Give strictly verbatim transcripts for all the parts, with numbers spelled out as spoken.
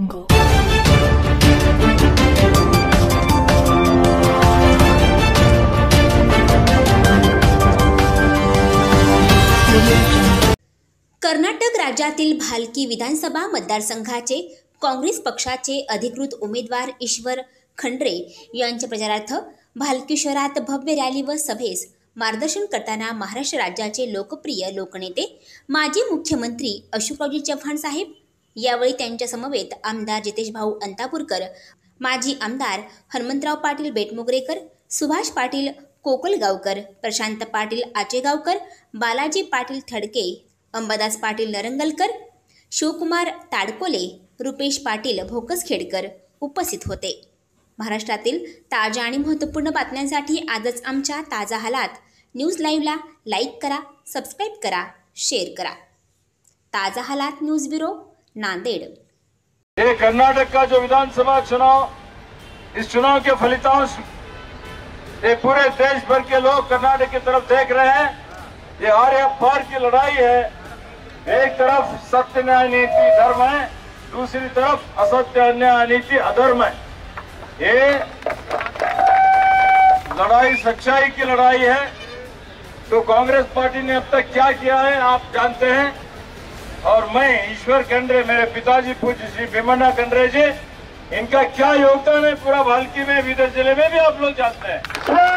Congo. Karnataka राज्यातील भालकी विधानसभा मतदारसंघाचे काँग्रेस पक्षाचे अधिकृत उमेदवार ईश्वर खंड्रे यांच्या प्रचारार्थ भालकी शहरात भव्य रॅली व सभेस मार्गदर्शन करताना महाराष्ट्र राज्याचे लोकप्रिय लोकनेते माजी मुख्यमंत्री अशोकरावजी चव्हाण साहेब, यावेळी त्यांच्या समवेत आमदार जितेश भाऊ अंतापूरकर, माजी आमदार हनुमंतराव पाटील बेटमोगरेकर, सुभाष पाटील कोकलगावकर, प्रशांत पाटील आचेगावकर, बालाजी पाटील थडके, अंबादास पाटील नरंगलकर, शिवकुमार ताडकोले, रुपेश पाटील भोकसखेडकर उपस्थित होते. महाराष्ट्रातील ताज्या आणि महत्त्वपूर्ण बातम्यांसाठी आजच आमच्या ताजा हालात न्यूज लाईव्हला लाईक करा, सबस्क्राईब करा, शेअर करा. ताजा हालात न्यूज ब्यूरो, नांदेड़. ये कर्नाटक का जो विधानसभा चुनाव, इस चुनाव के फलितांश ये पूरे देश भर के लोग कर्नाटक की तरफ देख रहे हैं. ये आर्य पार की लड़ाई है. एक तरफ सत्य न्याय नीति धर्म है, दूसरी तरफ असत्य अन्याय नीति अधर्म है. ये लड़ाई सच्चाई की लड़ाई है. तो कांग्रेस पार्टी ने अब तक क्या किया है आप जानते हैं. और मैं ईश्वर खंड्रे, मेरे पिताजी पूज्य श्री भीमन्ना खंड्रे जी, इनका क्या योगदान है पूरा भालकी में, बीदर जिले में भी आप लोग जानते हैं.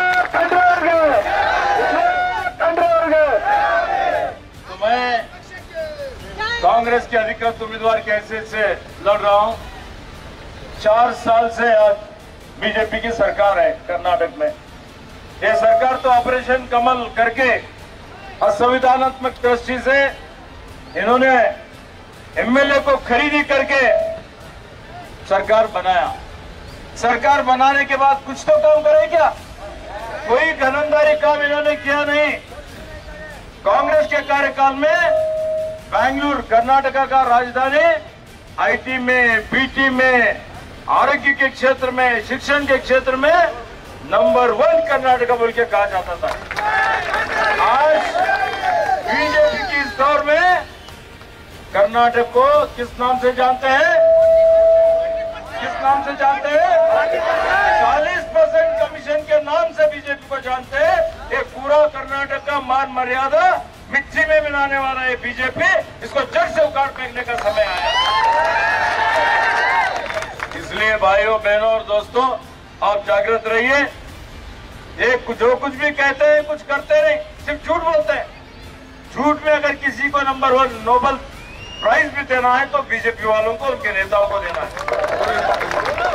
तो मैं कांग्रेस के अधिकृत उम्मीदवार की हैसियत से लड़ रहा हूं. चार साल से आज बीजेपी की सरकार है कर्नाटक में. ये सरकार तो ऑपरेशन कमल करके असंविधानात्मक दृष्टि से इन्होंने एमएलए को खरीदी करके सरकार बनाया. सरकार बनाने के बाद कुछ तो काम करे क्या? कोई धनंदारी काम इन्होंने किया नहीं. कांग्रेस के कार्यकाल में बेंगलुरु कर्नाटका का राजधानी आईटी में, बीटी में, आरोग्य के क्षेत्र में, शिक्षण के क्षेत्र में नंबर वन कर्नाटका बोल के कहा जाता था. आज बीजेपी की इस दौर में कर्नाटक को किस नाम से जानते हैं? किस नाम से जानते हैं? चालीस परसेंट कमीशन के नाम से बीजेपी को जानते हैं. ये पूरा कर्नाटक का मान मर्यादा मिट्टी में मिलाने वाला ये बीजेपी, इसको जड़ से उखाड़ फेंकने का समय आया. इसलिए भाइयों बहनों और दोस्तों, आप जागृत रहिए. ये जो कुछ भी कहते हैं कुछ करते नहीं, सिर्फ झूठ बोलते हैं. झूठ में अगर किसी को नंबर वन नोबल प्राइज भी देना है तो बीजेपी वालों को, उनके नेताओं को देना है.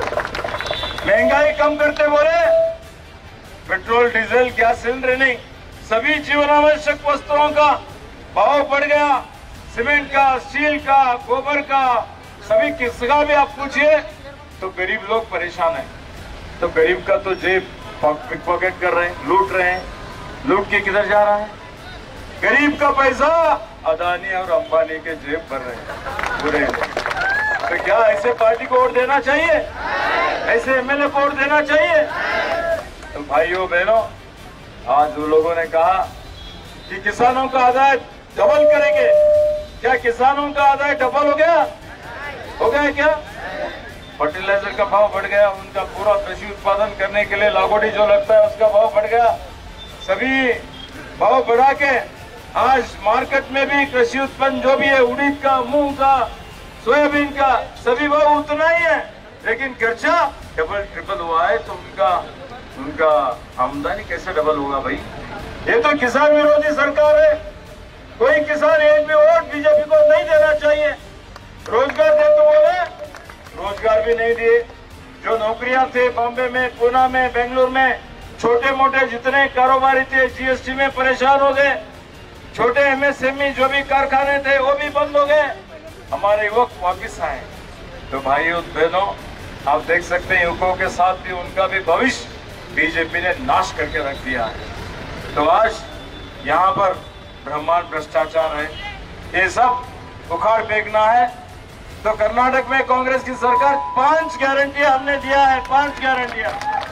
महंगाई कम करते बोले, पेट्रोल डीजल गैस सिलेंडर नहीं, सभी जीवनावश्यक वस्तुओं का भाव बढ़ गया. सीमेंट का, स्टील का, गोबर का, सभी किसका भी आप पूछिए तो गरीब लोग परेशान हैं. तो गरीब का तो जेब पिक पॉकेट कर रहे हैं, लूट रहे हैं. लूट के किधर जा रहा है? गरीब का पैसा अदानी और अंबानी के जेब भर रहे हैं बुरे लोग. तो क्या ऐसे पार्टी को वोट देना चाहिए? ऐसे एमएलए को वोट देना चाहिए? तो भाइयों बहनों, आज उन लोगों ने कहा कि किसानों का आदाय डबल करेंगे. क्या किसानों का आदाय डबल हो गया? हो गया क्या? फर्टिलाइजर का भाव बढ़ गया, उनका पूरा कृषि उत्पादन करने के लिए लागोडी जो लगता है उसका भाव बढ़ गया. सभी भाव बढ़ा के आज मार्केट में भी कृषि उत्पन्न जो भी है, उड़ीद का, मूंग का, सोयाबीन का, सभी भाव उतना ही है, लेकिन खर्चा डबल ट्रिपल हुआ है. तो उनका उनका आमदनी कैसे डबल होगा भाई? ये तो किसान विरोधी सरकार है. कोई किसान एक भी वोट बीजेपी को नहीं देना चाहिए. रोजगार दे तो बोले, रोजगार भी नहीं दिए. जो नौकरियां थे बॉम्बे में, पुणे में, बेंगलुरु में, छोटे मोटे जितने कारोबारी थे जीएसटी में परेशान हो गए. छोटे एमएसएमई जो भी कारखाने थे वो भी बंद हो गए. हमारे युवक वापिस आए. तो भाइयों बहनों, आप देख सकते हैं युवकों के साथ भी उनका भी भविष्य बीजेपी ने नाश करके रख दिया है. तो आज यहाँ पर ब्रह्मांड भ्रष्टाचार है, ये सब उखाड़ फेंकना है. तो कर्नाटक में कांग्रेस की सरकार पांच गारंटियां हमने दिया है. पांच गारंटियां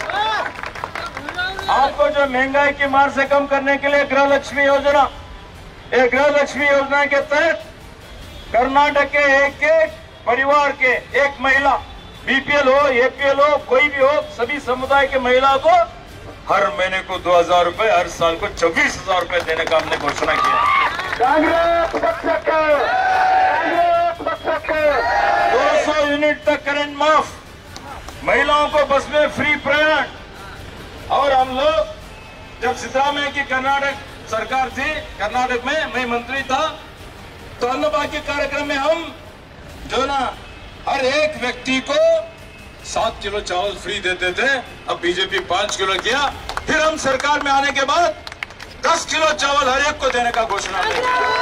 आपको, जो महंगाई की मार से कम करने के लिए गृह लक्ष्मी योजना, एक गृह लक्ष्मी योजना के तहत कर्नाटक के एक एक परिवार के एक महिला, बीपीएल हो, एपीएल हो, कोई भी हो, सभी समुदाय के महिला को हर महीने को दो हजार रुपए, हर साल को चौबीस हजार रुपए देने का हमने घोषणा किया। कांग्रेस पक्ष के, कांग्रेस पक्ष के दो सौ यूनिट तक करंट माफ, महिलाओं को बस में फ्री प्रयाण। और हम लोग जब सिद्धरामैया की कर्नाटक सरकार थी, कर्नाटक में मैं मंत्री था, तो अन्नभाग्य कार्यक्रम में हम जो ना हर एक व्यक्ति को सात किलो चावल फ्री देते थे। अब बीजेपी पांच किलो किया, फिर हम सरकार में आने के बाद दस किलो चावल हर एक को देने का घोषणा की।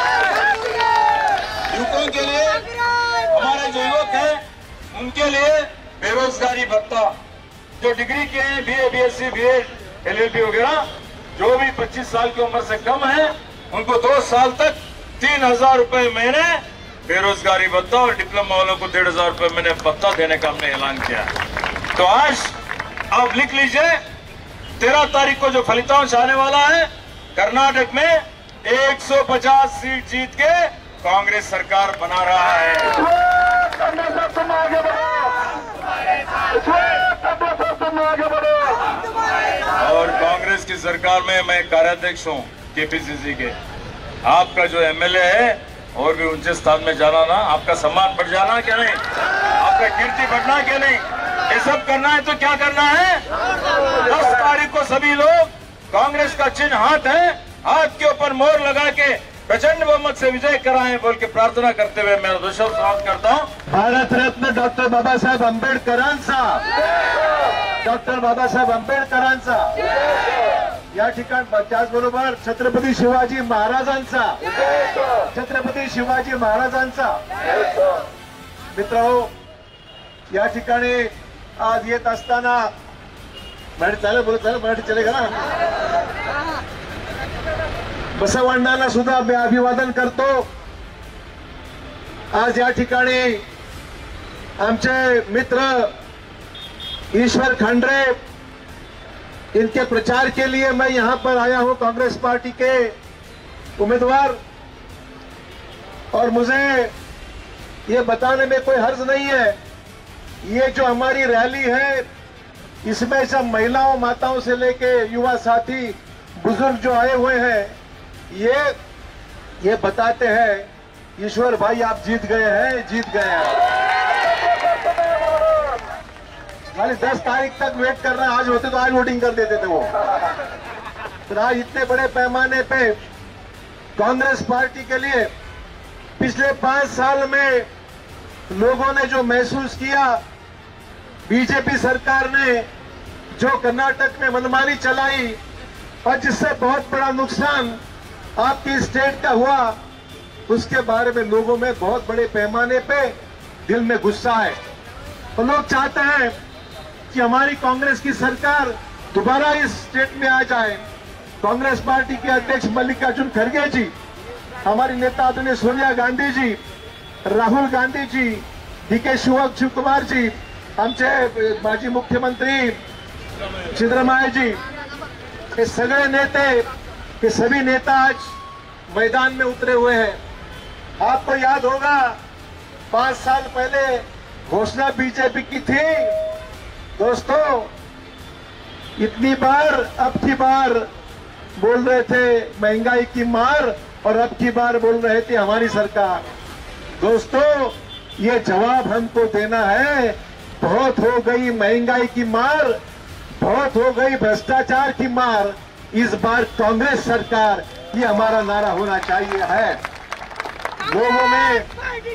युवकों के लिए, हमारे जो युवक हैं उनके लिए बेरोजगारी भत्ता, जो डिग्री के हैं, बीए, बीएससी, बीएड, एलएलबी वगैरह, जो भी पच्चीस साल की उम्र से कम है, उनको दो साल तक तीन हजार रुपए महीने बेरोजगारी भत्ता और डिप्लोमा वालों को डेढ़ हजार रुपए महीने भत्ता देने का हमने ऐलान किया। तो आज आप लिख लीजिए, तेरह तारीख को जो फलितांश आने वाला है, कर्नाटक में एक सौ पचास सीट जीत के कांग्रेस सरकार बना रहा है। और कांग्रेस की सरकार में मैं कार्याध्यक्ष हूँ केपीसीसी के। आपका जो एमएलए है और भी ऊंचे स्थान में जाना ना, आपका सम्मान बढ़ जाना क्या नहीं, आपका कीर्ति बढ़ना क्या नहीं, ये सब करना है तो क्या करना है? दस तारीख को सभी लोग, कांग्रेस का चिन्ह हाथ है, हाथ के ऊपर मोहर लगा के प्रचंड बहुमत से विजय कराएं बोल के प्रार्थना करते हुए मैं दोस्तों स्वागत करता हूँ। भारत रत्न डॉक्टर बाबासाहेब आंबेडकरांचा, डॉक्टर बाबासाहेब आंबेडकरांचा, या ठिकाण त्याचबरोबर छत्रपती शिवाजी महाराजांचा, छत्रपती शिवाजी महाराजांचा। मित्रांनो, या ठिकाणी आज येत असताना मराठी चालेल, बोलत चालेल, मराठी चलेगा ना? बसवण्णांना सुद्धा मी अभिवादन करतो। आज या ठिकाणी आमचे मित्र ईश्वर खंड्रे, इनके प्रचार के लिए मैं यहां पर आया हूं, कांग्रेस पार्टी के उम्मीदवार। और मुझे ये बताने में कोई हर्ज नहीं है, ये जो हमारी रैली है इसमें सब महिलाओं, माताओं से लेके युवा साथी, बुजुर्ग जो आए हुए हैं, ये ये बताते हैं ईश्वर भाई आप जीत गए हैं, जीत गए हैं। खाली दस तारीख तक वेट कर रहे हैं, आज होते तो आज वोटिंग कर देते थे वो। तो आज इतने बड़े पैमाने पे कांग्रेस पार्टी के लिए पिछले पांच साल में लोगों ने जो महसूस किया, बीजेपी सरकार ने जो कर्नाटक में मनमानी चलाई और जिससे बहुत बड़ा नुकसान आपकी स्टेट का हुआ, उसके बारे में लोगों में बहुत बड़े पैमाने पे दिल में गुस्सा है। तो लोग चाहते हैं कि हमारी कांग्रेस की सरकार दोबारा इस स्टेट में आ जाए। कांग्रेस पार्टी के अध्यक्ष मल्लिकार्जुन खड़गे जी, हमारी नेता आदरणीय सोनिया गांधी जी, राहुल गांधी जी, डीके शिव कुमार जी, आमचे माजी मुख्यमंत्री सिद्धरामैया जी, ये सगळे नेते, ये सभी नेता आज मैदान में उतरे हुए हैं। आपको याद होगा पांच साल पहले घोषणा बीजेपी की थी, दोस्तों इतनी बार, अब की बार बोल रहे थे महंगाई की मार, और अब की बार बोल रहे थे हमारी सरकार। दोस्तों ये जवाब हमको देना है, बहुत हो गई महंगाई की मार, बहुत हो गई भ्रष्टाचार की मार, इस बार कांग्रेस सरकार, ये हमारा नारा होना चाहिए है। लोगों में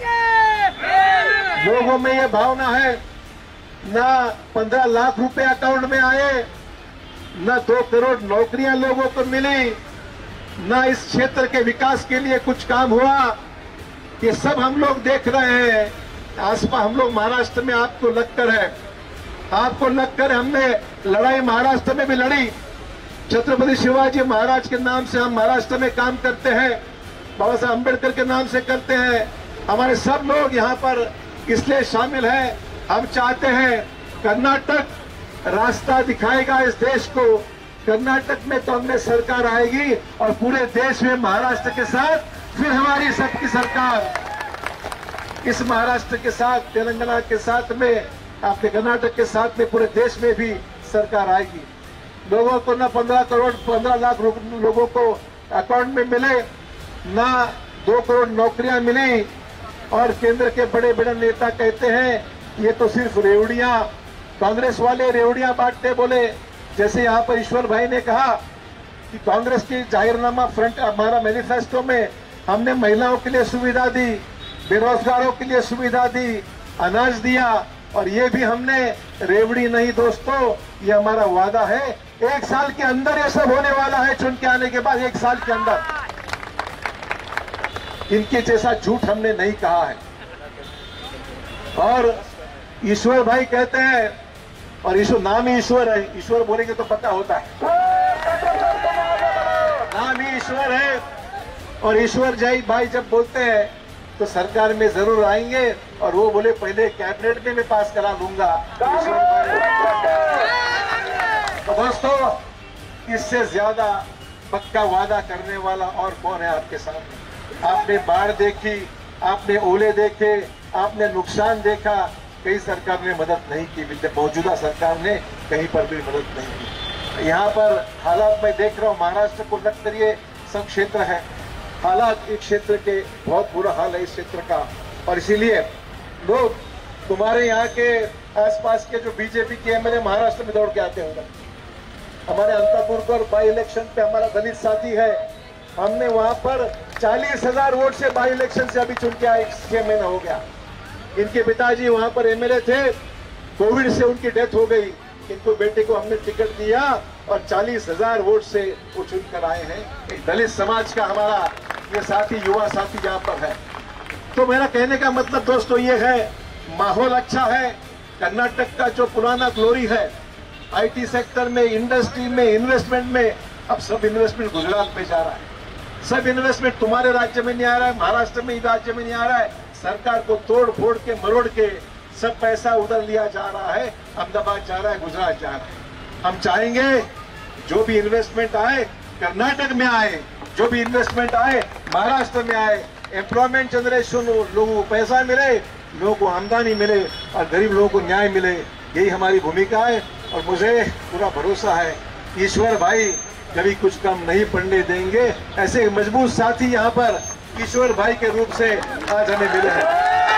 लोगों में ये भावना है, ना पंद्रह लाख रुपए अकाउंट में आए, ना दो करोड़ नौकरियां लोगों को मिली, ना इस क्षेत्र के विकास के लिए कुछ काम हुआ, ये सब हम लोग देख रहे हैं। आसपास हम लोग महाराष्ट्र में, आपको लगकर है, आपको लगकर हमने लड़ाई महाराष्ट्र में भी लड़ी। छत्रपति शिवाजी महाराज के नाम से हम महाराष्ट्र में काम करते हैं, बाबा साहब अम्बेडकर के नाम से करते हैं। हमारे सब लोग यहाँ पर इसलिए शामिल हैं, हम चाहते हैं कर्नाटक रास्ता दिखाएगा इस देश को। कर्नाटक में कांग्रेस सरकार आएगी और पूरे देश में महाराष्ट्र के साथ फिर हमारी सबकी सरकार। इस महाराष्ट्र के साथ, तेलंगाना के साथ में, आपके कर्नाटक के साथ में पूरे देश में भी सरकार आएगी। लोगों को ना पंद्रह करोड़ पंद्रह लाख लोगों को अकाउंट में मिले, ना दो करोड़ नौकरियां मिली। और केंद्र के बड़े बड़े नेता कहते हैं ये तो सिर्फ रेवड़ियां, कांग्रेस वाले रेवड़ियां बांटते बोले। जैसे यहाँ पर ईश्वर भाई ने कहा कि कांग्रेस की जाहिरनामा फ्रंट हमारा मैनिफेस्टो में हमने महिलाओं के लिए सुविधा दी, बेरोजगारों के लिए सुविधा दी, अनाज दिया, और ये भी हमने रेवड़ी नहीं दोस्तों, ये हमारा वादा है। एक साल के अंदर ये सब होने वाला है, चुन के आने के बाद एक साल के अंदर। इनके जैसा झूठ हमने नहीं कहा है। और ईश्वर भाई कहते हैं, और ईश्वर नाम ही ईश्वर है, ईश्वर बोलेंगे तो पता होता है, नाम ही ईश्वर है। और ईश्वर जय भाई जब बोलते हैं तो सरकार में जरूर आएंगे, और वो बोले पहले कैबिनेट में मैं पास करा लूंगा। तो दोस्तों, इससे ज्यादा पक्का वादा करने वाला और कौन है आपके सामने? आपने बाढ़ देखी, आपने ओले देखे, आपने नुकसान देखा, कई सरकार ने मदद नहीं की, मौजूदा सरकार ने कहीं पर भी मदद नहीं की। यहाँ पर हालात मैं देख रहा हूँ, महाराष्ट्र को नक्सलीय सब क्षेत्र है, हालात एक क्षेत्र के बहुत बुरा हाल है इस क्षेत्र का। और इसीलिए लोग तुम्हारे यहाँ के आसपास के जो बीजेपी के एमएलए महाराष्ट्र में दौड़ के आते होंगे। हमारे अंतापुर बाई इलेक्शन पे हमारा दलित साथी है, हमने वहां पर चालीस हजार वोट से बाई इलेक्शन से अभी चुन के आए, छह महीना हो गया। इनके पिताजी वहां पर एमएलए थे, कोविड से उनकी डेथ हो गई, इनको बेटे को हमने टिकट दिया और चालीस हजार वोट से वो चुन कर आए हैं। एक दलित समाज का हमारा ये साथी, युवा साथी यहाँ पर है। तो मेरा कहने का मतलब दोस्तों ये है, माहौल अच्छा है। कर्नाटक का जो पुराना ग्लोरी है आईटी सेक्टर में, इंडस्ट्री में, इन्वेस्टमेंट में, अब सब इन्वेस्टमेंट गुजरात में जा रहा है। सब इन्वेस्टमेंट तुम्हारे राज्य में नहीं आ रहा है, महाराष्ट्र में, राज्य में नहीं आ रहा है। सरकार को तोड़ फोड़ के मरोड़ के सब पैसा उधर लिया जा रहा है, अहमदाबाद जा रहा है, गुजरात जा रहा है। हम चाहेंगे जो भी इन्वेस्टमेंट आए कर्नाटक में आए, जो भी इन्वेस्टमेंट आए महाराष्ट्र में आए, एम्प्लॉयमेंट जनरेशन हो, लोगों को पैसा मिले, लोगों को आमदनी मिले और गरीब लोगों को न्याय मिले, यही हमारी भूमिका है। और मुझे पूरा भरोसा है ईश्वर भाई कभी कुछ कम नहीं पड़ने देंगे। ऐसे मजबूत साथी यहाँ पर ईश्वर भाई के रूप से आज हमें मिले हैं।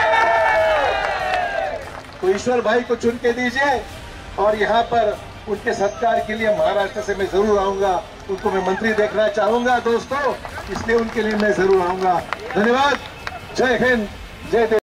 तो ईश्वर भाई को चुन के दीजिए, और यहाँ पर उनके सत्कार के लिए महाराष्ट्र से मैं जरूर आऊंगा। उनको मैं मंत्री देखना चाहूंगा दोस्तों, इसलिए उनके लिए मैं जरूर आऊंगा। धन्यवाद। जय हिंद, जय देश।